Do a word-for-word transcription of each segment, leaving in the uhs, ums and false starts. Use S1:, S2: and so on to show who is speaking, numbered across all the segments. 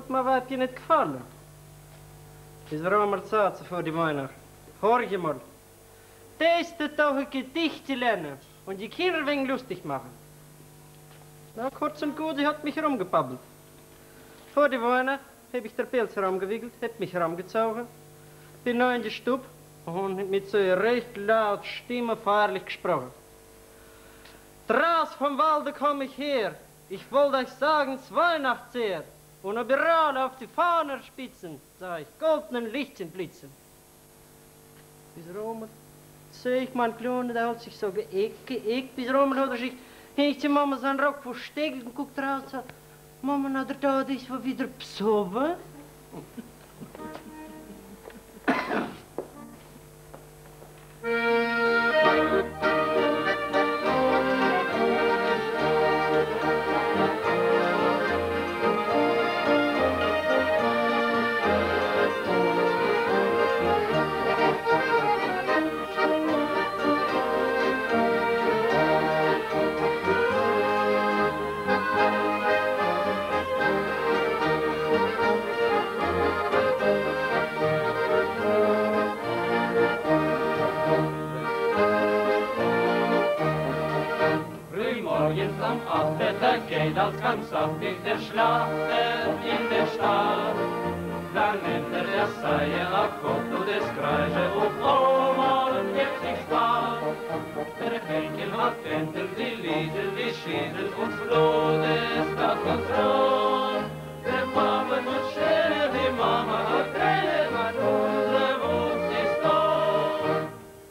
S1: hat mir Weibchen nicht gefallen. Ist war einmal Zeit vor die Weihnacht. Hör ich mal. Das ist doch ein Gedicht zu lernen und die Kinder ein wenig lustig machen. Na, kurz und gut, sie hat mich herumgepabbelt. Vor die Weihnacht habe ich der Pelz herumgewickelt, hab mich herumgezogen, bin neu in die Stube und mit so einer recht laut Stimme feierlich gesprochen. Draus vom Walde komm ich her, ich wollte euch sagen, es Weihnachtsseher. Und überall auf die Fahnerspitzen sah ich goldenen Lichtchen blitzen. Bis Romer, sehe ich mein Kleiner, der hat sich so geeckt, geeckt, bis Romer hat er sich hin zu Mama seinen Rock versteckt und guckt raus und sagt, Mama, na der Tod ist wohl wieder besoffen.
S2: Morgens am achte, da geht als ganz saftig der Schlachten in der Stadt. Dann nimmt er das Seie auf Gott und das Kreische auf Oma und gibt sich Spaß. Der Henkel hat Wendel, die Liesel, die Schiedel und Floh, das Gott und Thron. Der Papa muss schön, die Mama hat Tränen, weil unsere Wut ist tot.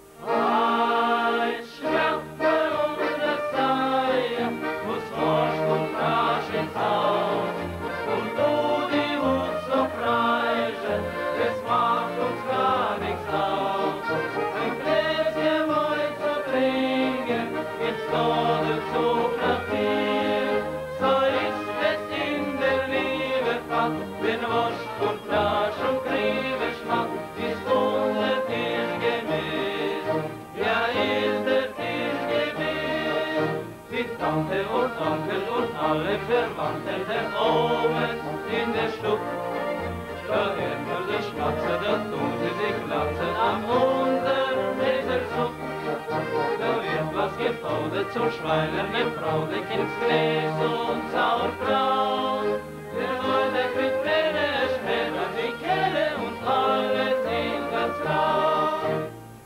S2: Ein Schlaffer und das Seie muss forsch und rasch ins Haus. Und du die Wut so kreischen, das macht uns gar nichts aus. Ein Gläschen Wein zu trinken, gibt's da dazu Klavier. So ist es in der Liebe fast, wenn Wurst und Fleisch und Griebe schmeckt, ist unser Tisch gemäß. Ja, ist der Tisch gemäß. Die Tante und Onkel und alle Verwandten der Omen in der Stube. Da hört man die Schmatze, da tun sie sich latzen am Unterleserzug. Da wird was gefordert zu Schweinen, gefraudig ins Gläs und Sauerkraut. Der Leute kriegt Pläne, schneller die Kelle und alle sind ganz laut.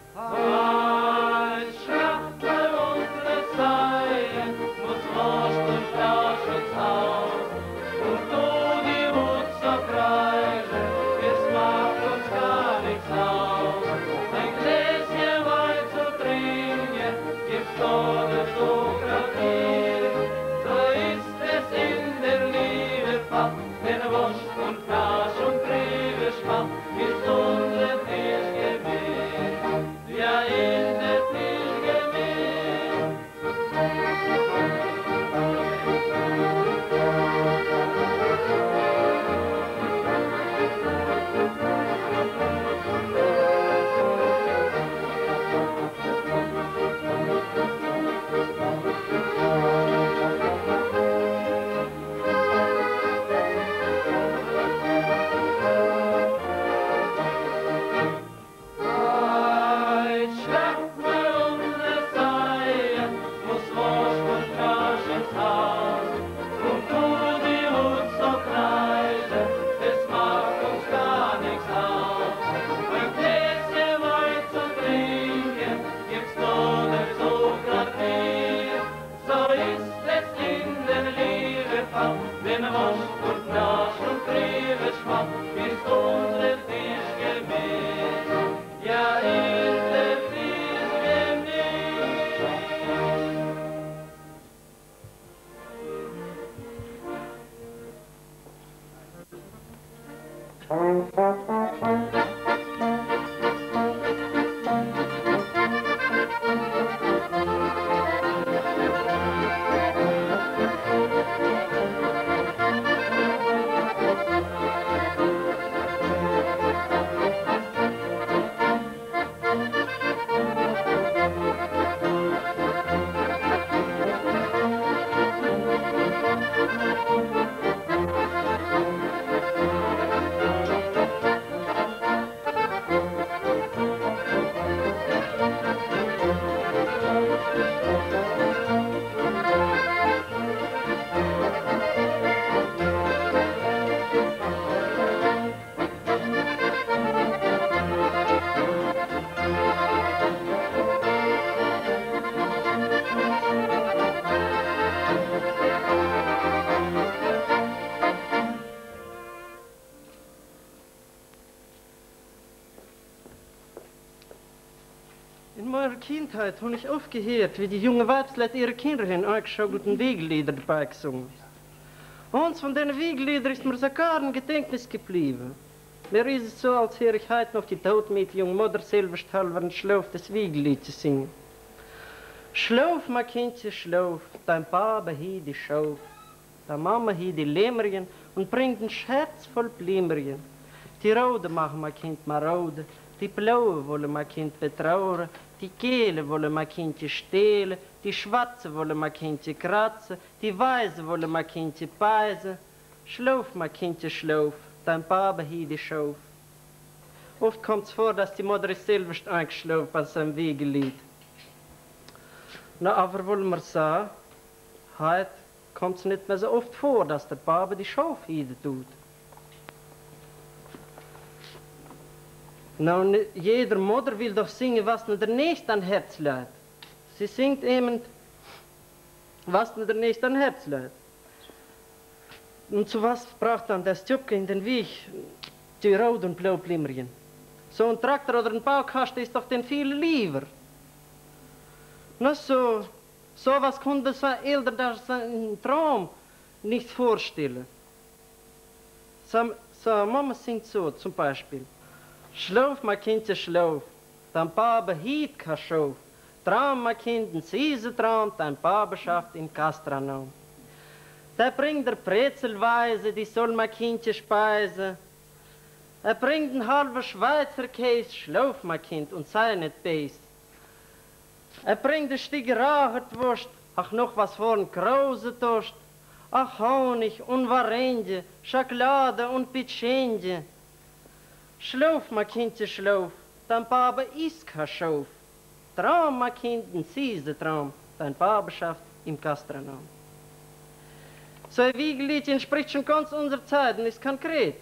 S2: Ein Schlachtel unsere Seien muss Wurst und Fleisch ins Haus. Und du die Wut so kreischen, es macht uns gar nichts aus. Ein Gläschen Wein zu trinken, gibt's da dazu grad hier. So ist es in der Liebe.
S1: In meiner Kindheit habe ich oft gehört, wie die junge Weibsleute ihre Kinder haben angeschaut Wiegellieder dabei gesungen. Eins von diesen Wiegelliedern ist mir sogar ein Gedächtnis geblieben. Mir ist es so, als höre ich heute noch die todmüde junge Mutter Silberstahl einen Schlaf des Wiegellied zu singen. Schlaf, mein Kindchen, schlaf, dein Papa hier die Schauf, deine Mama hier die Lämmerchen und bringt ein Scherz voll Blimmerchen. Die Rode machen mein Kind marode, die Blaue wollen mein Kind betrauern, die Gelbe wollen mein Kindchen stehlen, die Schwarze wollen mein Kindchen kratzen, die Weiße wollen mein Kindchen beißen. Schlaf, mein Kindchen, schlaf, dein Papa hier die Schauf. Oft kommt es vor, dass die Mutter ist selbst eingeschlafen bei seinem Wiegelied. Na, aber wollen wir sagen, heute kommt es nicht mehr so oft vor, dass der Papa die Schauf hier tut. Na, und jeder Mutter will doch singen, was nur der Nächste an Herz lädt. Sie singt eben, was nur der Nächste an Herz lädt. Und zu was braucht dann das Tübke in den Weg, die Rot- und Blaublimmerchen? So ein Traktor oder ein Baukasten ist doch den viel lieber. Na so, so was konnte sein Eltern das ein Traum nicht vorstellen. So, so Mama singt so zum Beispiel. Schlaf, mein Kindchen, schlaf, dein Papa hielt kein Schauf. Traum, mein Kind, ein süßer Traum, dein Papa schafft in Gastronom. Der bringt der Brezelweise, die soll mein Kindchen speisen. Er bringt einen halben Schweizer Käse, schlaf, mein Kind, und sei nicht böse. Er bringt ein Stück Rachetwurst, ach noch was vorn große Toast. Ach Honig und Varenge, Schokolade und Pitschenje. Schlaf, mein Kindchen, schlaf, dein Papa isst kein Schauf. Traum, mein Kind, ein süßer Traum, dein Papa schafft im Gastronom. So ein Wiegelied entspricht schon ganz unserer Zeit und ist konkret.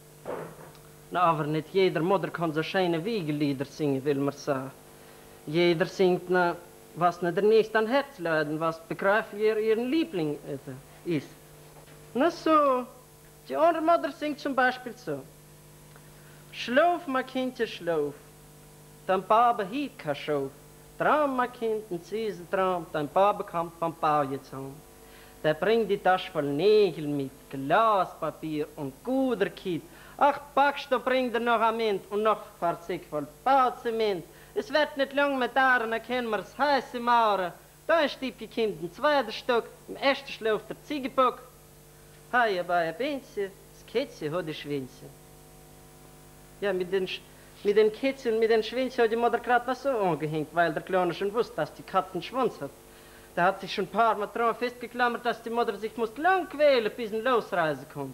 S1: Na, aber nicht jeder Mutter kann so schöne Wiegelieder singen, will man sagen. Jeder singt, na, was nicht der Nächste an Herz leiden, was begreiflich ihr ihren Liebling äh, ist. Na so, die andere Mutter singt zum Beispiel so. Schlaf, mein Kindchen, schlaf, dein Papa hielt kein Schauf. Traum, mein Kind, ein süßer Traum, dein Papa kommt vom Bau jetzt heim. Der bringt die Tasche voll Nägel mit, Glaspapier und guter Kit. Ach, packst du, bringt er noch Ament und noch Fahrzeug voll Bauzement. Es wird nicht lang mit Jahren, erkennen wir's heiße Mauern. Da ist die Kind ein zweiter Stock, im ersten schläft der Ziegenbock. Hei, bei ein Bänzchen, das Kätzchen hat die Schwänzchen. Ja, mit den, mit den Kätzchen und mit den Schwänzchen hat die Mutter gerade was so angehängt, weil der Kleine schon wusste, dass die Katze einen Schwanz hat. Da hat sich schon ein paar Mal dran festgeklammert, dass die Mutter sich muss lang quälen, bis ein Losreise kommt.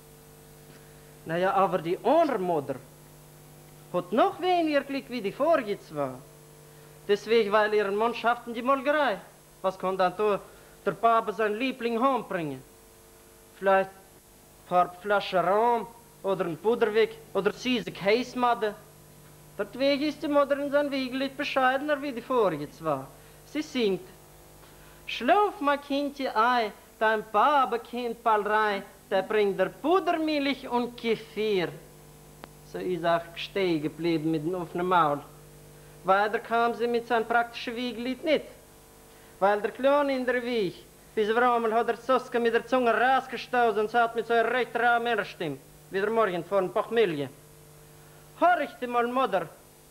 S1: Naja, aber die andere Mutter hat noch weniger Glück wie die vorige zwei. Deswegen, weil ihren Mann schafft in die Molkerei. Was kann dann da der Papa sein Liebling heimbringen? Vielleicht ein paar Flaschen Rahm oder ein Puderweg oder süße Käsematte. Deswegen ist die Mutter in sein Wiegelied bescheidener wie die vorige zwei. Sie singt: Schlaf, mein Kindchen, ei, dein Papa kommt bald rein, der bringt der Pudermilch und Kefir. So ist auch stehen geblieben mit dem offenen Maul. Weiter kam sie mit seinem praktischen Wiegelied nicht. Weil der Kleine in der Wieg, bis auf einmal hat der Soska mit der Zunge rausgestoßen und sagt mit so einer recht rauen Männerstimme, wie der Morgen vor ein paar Milch. Horcht mal, Mutter,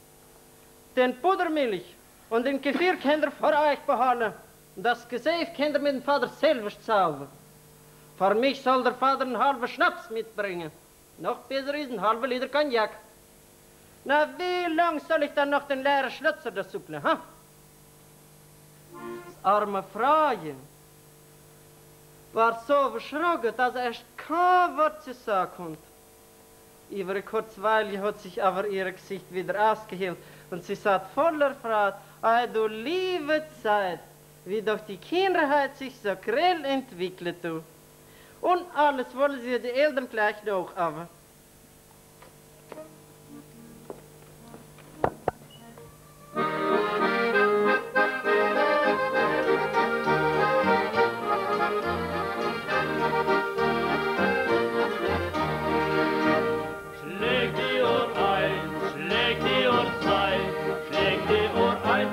S1: den Pudermilch und den Kefir könnt ihr vor euch behalten. Das Gesäf könnt ihr mit dem Vater selber zaubern. Für mich soll der Vater einen halben Schnaps mitbringen. Noch besser ist ein halber Liter Cognac. Na, wie lang soll ich dann noch den leeren Schlötzer da suppeln, ha? Das arme Frauchen war so verschrocken, dass er erst kein Wort zu sagen konnte. Über eine kurze Weile hat sich aber ihr Gesicht wieder ausgehielt und sie sagt voller Freude: Ei, du liebe Zeit, wie doch die Kinderheit sich so grell entwickelt, du. Und alles wollen sie die Eltern gleich noch, aber.
S2: Schlägt die Uhr eins, schlägt die Uhr zwei, schlägt die Uhr eins.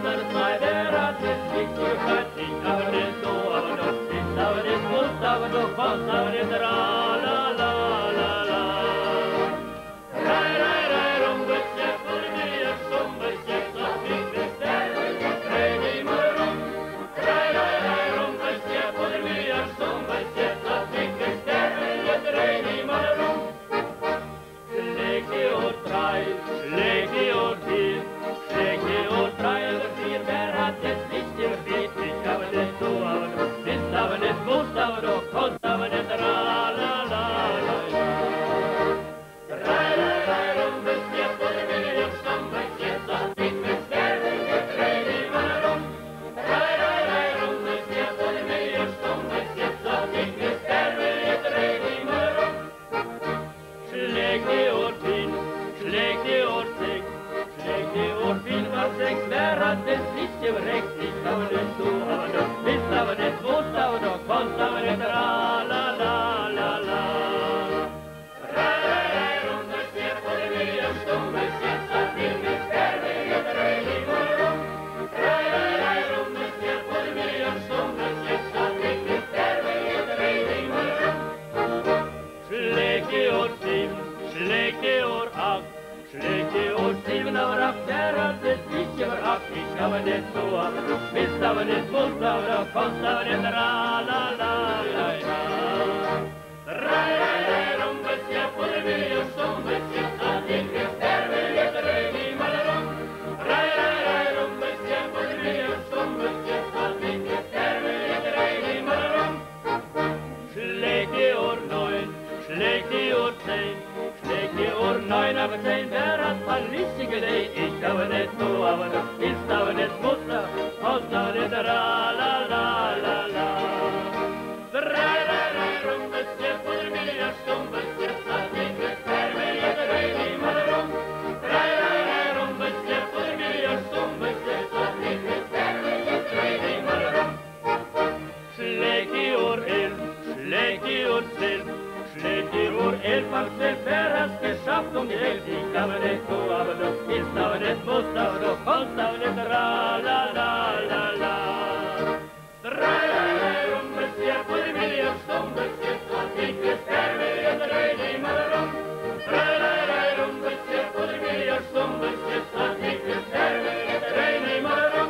S2: hat das Lichtchen rechts, ich glaube nicht du, aber du bist aber nicht, wusst aber du kannst aber nicht, la la la la la. Rei, rei, rei, rum, das hier vor dem William stumm, bis jetzt hat ihn mit Kerbe, jetzt rei, die mal rum. Rei, rei, rei, rum, das hier vor dem William stumm, bis jetzt hat ihn mit Kerbe, jetzt rei, die mal rum. Schlägt die Uhr sieben, schlägt die Uhr acht, schlägt die Uhr sieben, aber ab der hat es nicht überhaupt. Ich aber nicht so, aber du bist aber nicht, musst aber du kannst aber nicht, la la la la la. Rei, rei, rei, rum, bis hier vor dem William stumm, bis jetzt hat ihn mit Kerbe, jetzt rei, die mal rum. Rei, rei, rei, rum, bis hier vor dem William stumm, bis jetzt hat ihn mit Kerbe, jetzt rei, die mal rum. Schlägt die Uhr neun, schlägt die Uhr zehn, schlägt die Uhr neun, aber zehn, wer hat mal richtig gelegt? Ich aber nicht so, aber du bist aber nicht Mutter, kannst aber nicht, la la la la la. Drei, drei, drei, rum, bis jetzt vor dem William stumm, bis jetzt hat ihn mit Kerbe, jetzt rei, die mal rum. Drei, drei, drei, rum, bis jetzt vor dem William stumm, bis jetzt hat ihn mit Kerbe, jetzt rei, die mal rum. Schlägt die Uhr elf, schlägt die Uhr zwölf, schlägt die Uhr elf, ab zwölf, wer hat's geschafft um die Welt? Ich aber nicht so, aber du bist aber nicht, musst aber du kannst aber nicht, la la la la la. Drei, drei, drei, rum, bis jetzt vor dem William stumm, bis jetzt hat ihn mit Kerbe, jetzt rei, die mal rum. Drei, drei, drei, rum, bis jetzt vor dem William stumm, bis jetzt hat ihn mit Kerbe, jetzt rei, die mal rum.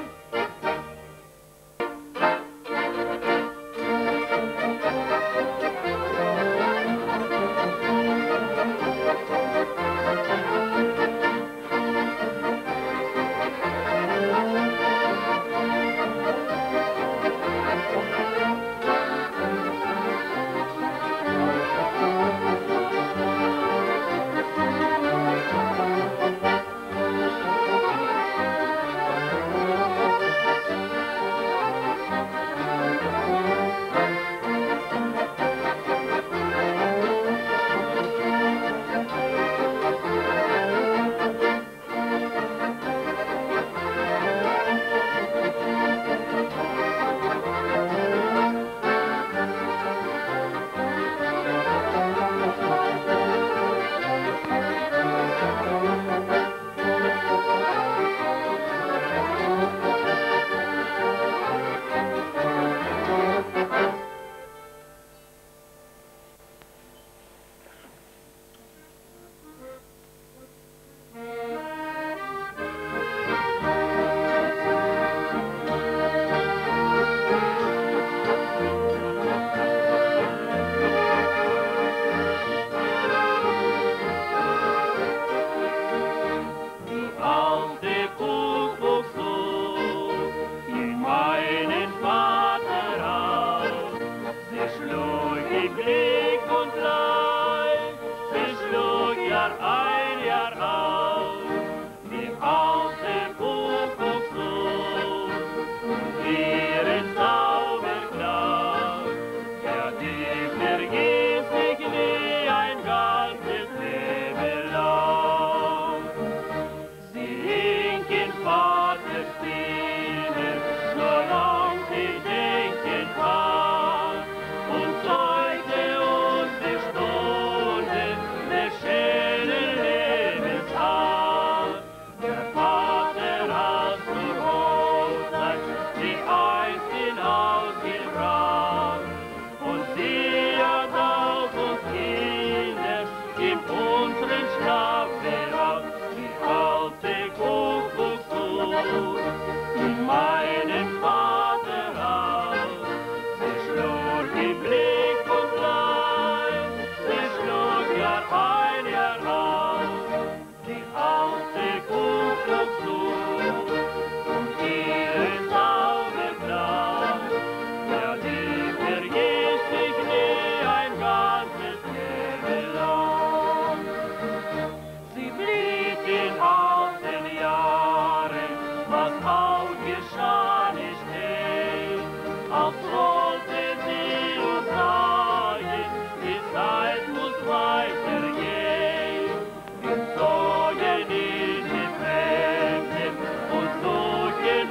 S2: So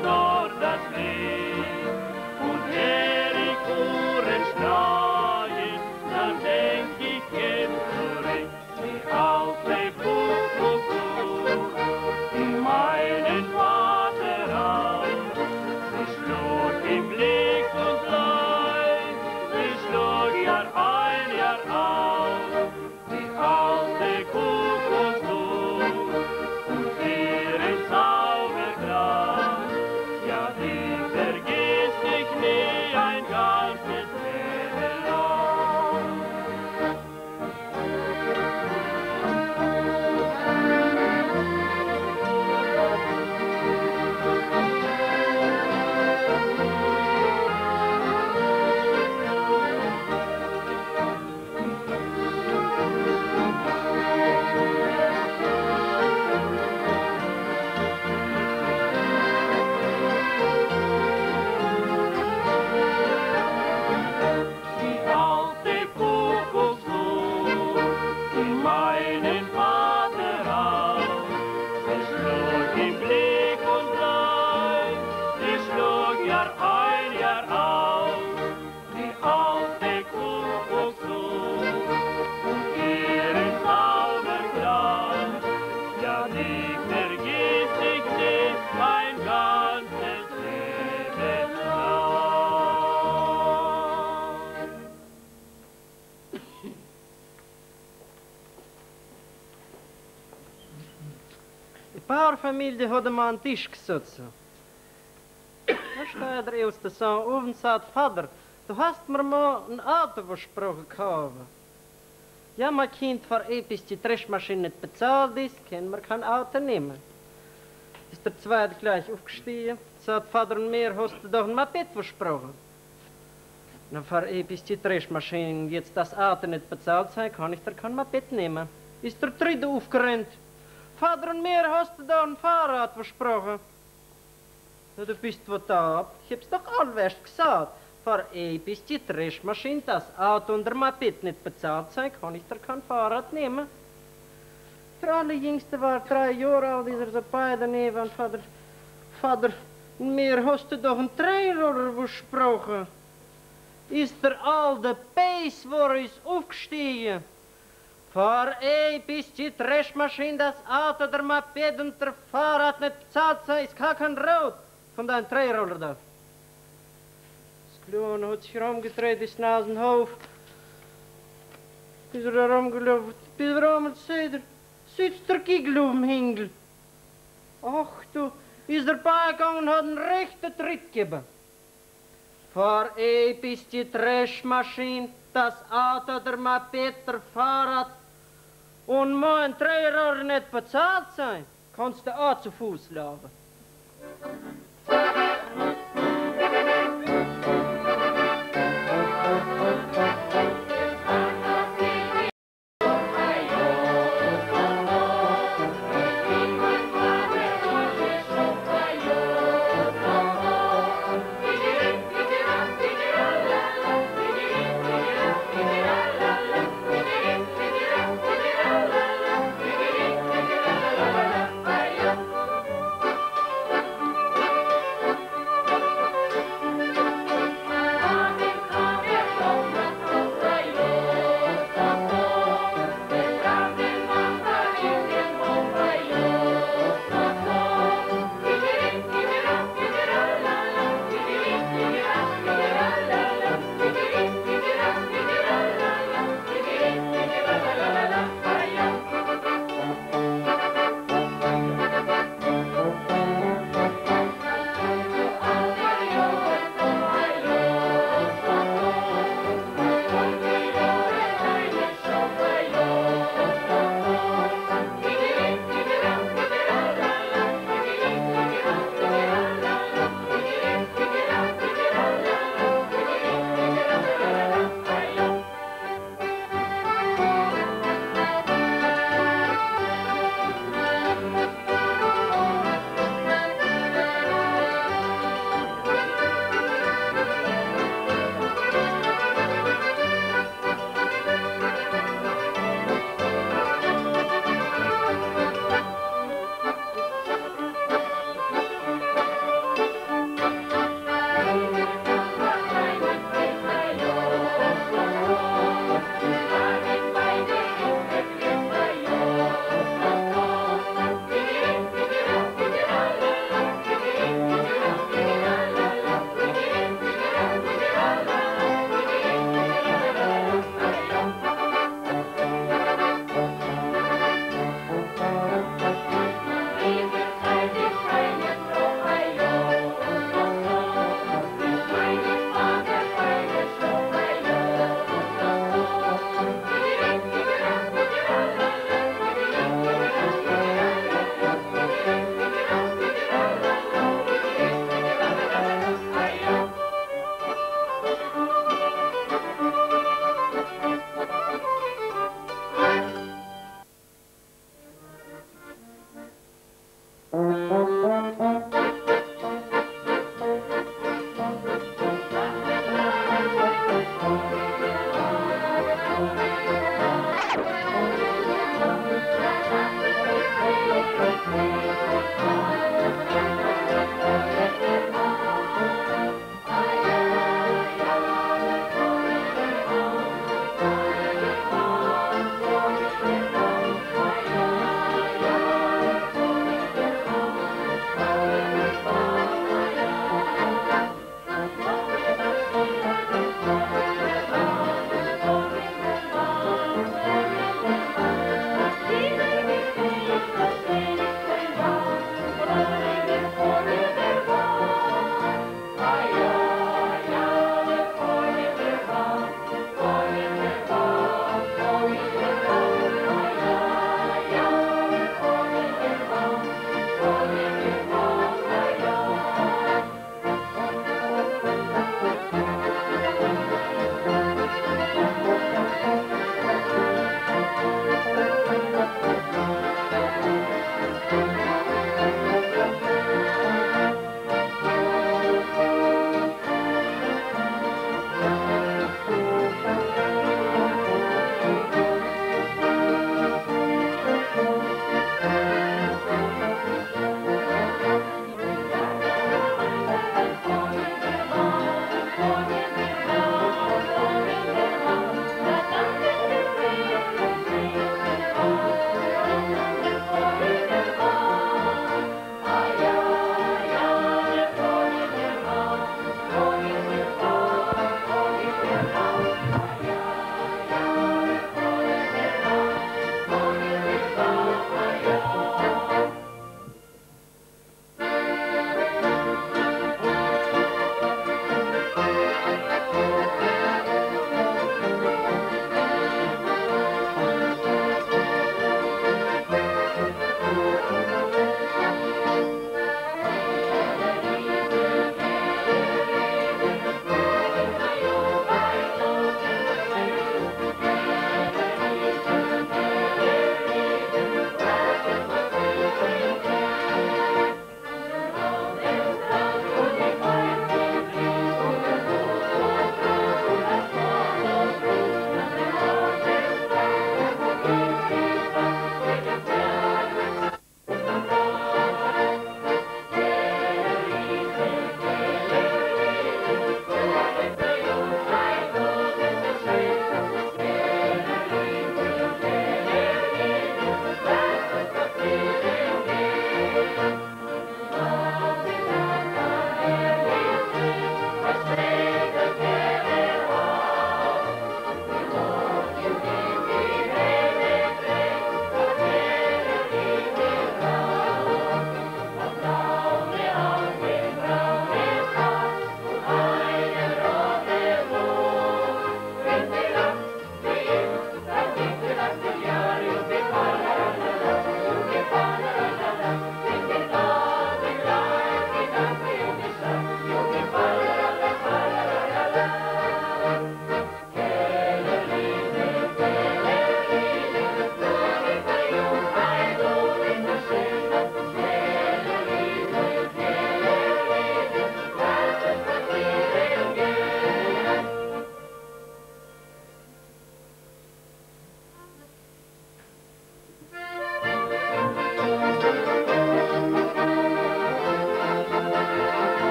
S1: Familie hat er mal an den Tisch gesetzt. Da steht der erste Sohn auf und sagt, Vater, du hast mir mal ein Auto versprochen gehabt. Ja, mein Kind, für etwas die Dreschmaschine nicht bezahlt ist, können wir kein Auto nehmen. Ist der Zweite gleich aufgestiegen, sagt, Vater und mir hast du doch ein Moped versprochen. Na, für etwas die Dreschmaschine jetzt das Auto nicht bezahlt sein, kann ich da kein Moped nehmen. Ist der Dritte aufgerannt. Vater und mir hast du da ein Fahrrad versprochen. Ja, du bist wo da, ich hab's doch allwärts gesagt. Für etwas die Dreschmaschine, das Auto und der Moped nicht bezahlt sein, kann ich da kein Fahrrad nehmen. Der Allerjüngste war drei Jahre alt, ist er so bei daneben. Und Vater, Vater, mir hast du doch einen Dreiroller versprochen. Ist der alte Pace vor uns aufgestiegen. Für etwas die Dreschmaschine, das Auto, der Moped und der Fahrrad nicht bezahlt sein, ist gar kein Rot von deinem Dreiroller da. Kleine hat sich rumgedreht, ist Nasenhof. Ist er herumgelaufen, bis er einmal sieht, er sitzt der Giegel auf dem Hingel. Ach du, ist er beigegangen und hat einen rechten Tritt gegeben. Für etwas die Dreschmaschine, das Auto, der Moped, der Fahrrad und mein Dreirad nicht bezahlt sein, kannst du auch zu Fuß laufen.